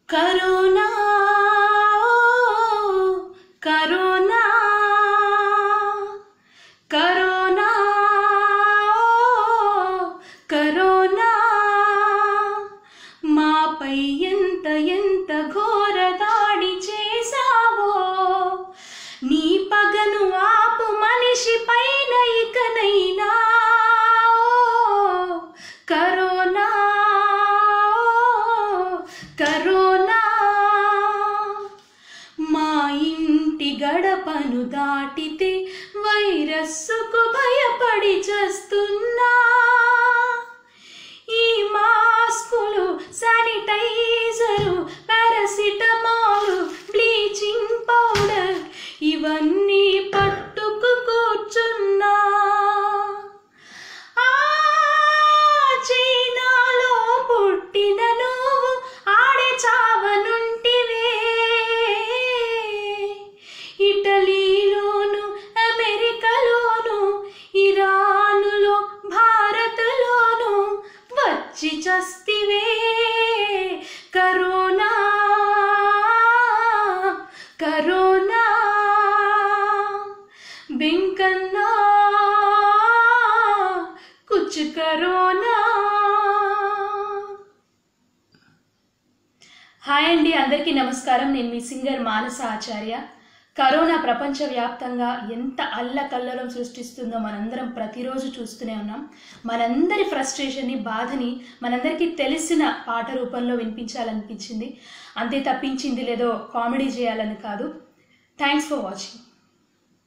Corona corona corona corona మాపై ఎంత ఘోర దాడి చేసావో, నీ పగను ఆపు మనిషి పైన ఇకనైనా. కరోనా కరోనా మా ఇంటి గడపను దాటితే వైరస్సుకు భయపడి చస్తున్నా. ఈ మాస్కులు, శానిటైజరు, పారాసిటమాల్, బ్లీచింగ్ పౌడర్ ఇవన్నీ పట్టుకు కూర్చున్నా. చైనాలో పుట్టిన నువ్వు ఆడే చావనుంటివే, ఇటలీలోను, అమెరికాలోను, ఇరానులో, భారత్లోను వచ్చి చస్తివే. కరోనా కరోనా బెంకన్నా కుచ్ కరోనా. హాయ్ అండి, అందరికీ నమస్కారం. నేను మీ సింగర్ మానస ఆచార్య. కరోనా ప్రపంచవ్యాప్తంగా ఎంత అల్లకల్లోలం సృష్టిస్తుందో మనందరం ప్రతిరోజు చూస్తూనే ఉన్నాం. మనందరి ఫ్రస్ట్రేషన్ని, బాధని మనందరికీ తెలిసిన పాట రూపంలో వినిపించాలనిపించింది. అంతే తప్పించింది లేదో కామెడీ చేయాలని కాదు. Thanks for watching.